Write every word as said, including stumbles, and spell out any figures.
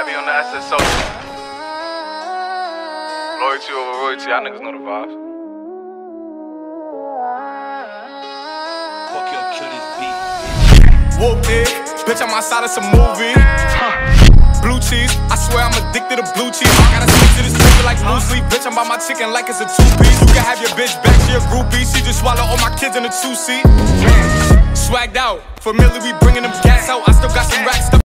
Miami on the S S O. Loyalty over royalty, y'all niggas know the vibes. Fuck your kill this beat. Whoop it, bitch, I'm outside of some movie. Blue cheese, I swear I'm addicted to blue cheese. I gotta stick to this chicken like blue sleep. Bitch, I'm by my chicken like it's a two-piece. You can have your bitch back to your groupie. She just swallow all my kids in a two-seat. Swagged out, familiar, we bringing them gas out. I still got some racks stuff.